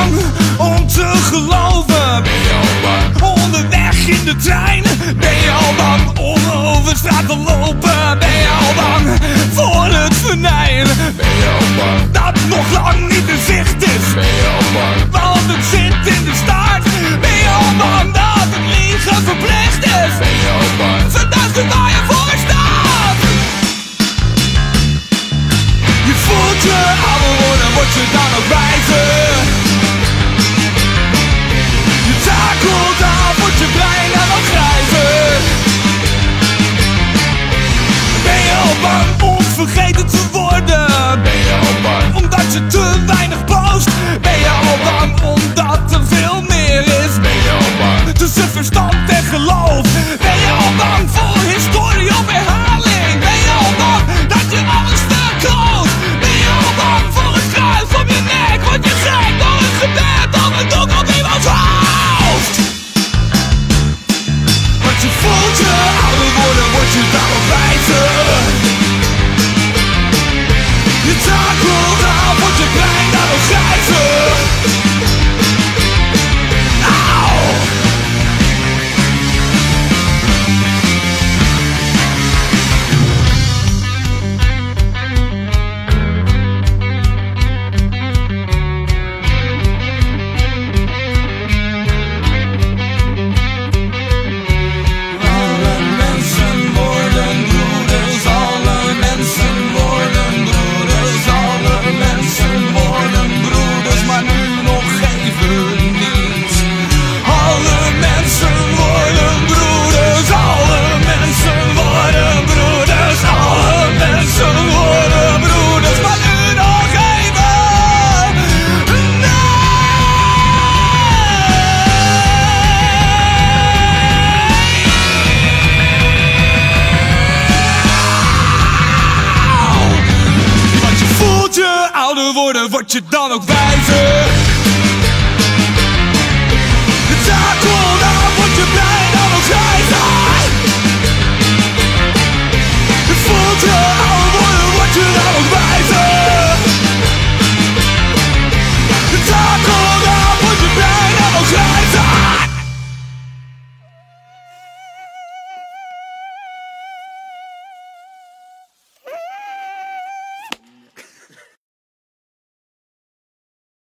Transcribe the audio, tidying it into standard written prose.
bang om te geloven? Ben je al bang? Onderweg in de trein. Ben je al bang om over straat te lopen? Ben je al bang voor het venijn? Ben je al bang dat nog lang niet in zicht is? Ben je al bang want het zit in de staart? Ben je al bang dat het liegen verplicht is? Ben je al bang verduisterd waar je voor staat? Je voelt je ouder worden, word je dan ook wijzer? Je takelt af, wordt je brein en dan grijzer. Ben je al bang om vergeten te worden? Ben je al bang omdat je te weinig post? Ben je al bang omdat er veel meer is? Ben je al bang tussen verstand en geloof? Ben je al bang voor historie op herhaling? Ben je al bang dat je alles verkloot? Ben je al bang voor het kruis op je nek? Word je gek door het gebed op het doek op iemands hoofd? Want je voelt je ouder worden, word je dan ook wijzer? Je takelt af, wordt je brein dan ook grijzer? Word je dan ook wijzer? Het